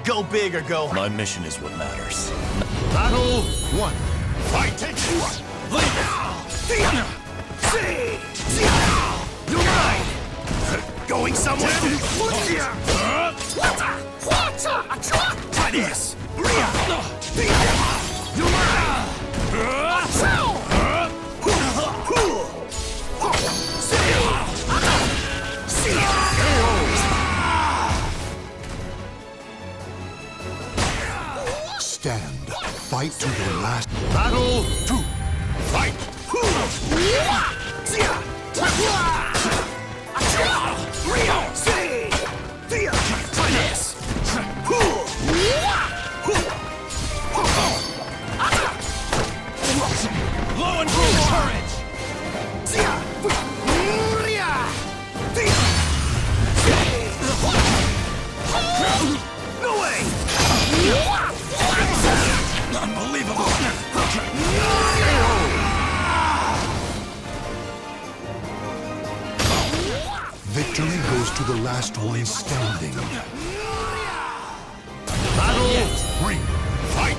Go big or go home. My mission is what matters. Battle 1. Fight! You're mine! Going somewhere? Try this! You're mine! Stand. Fight to the last. Battle 2. Fight! Try this! Blow and full courage! No way! Unbelievable! Victory goes to the last one standing. Battle 3. Fight!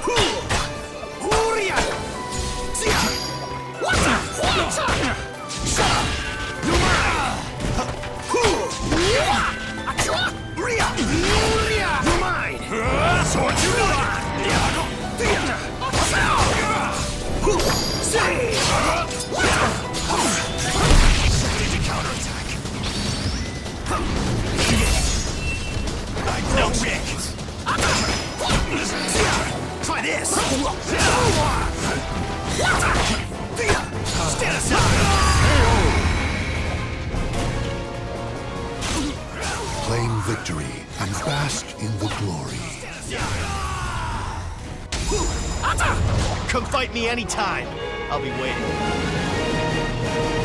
You're mine! Sword you counterattack. No chance. Try this. Stand aside. Claim victory and bask in the glory. Come fight me anytime. I'll be waiting.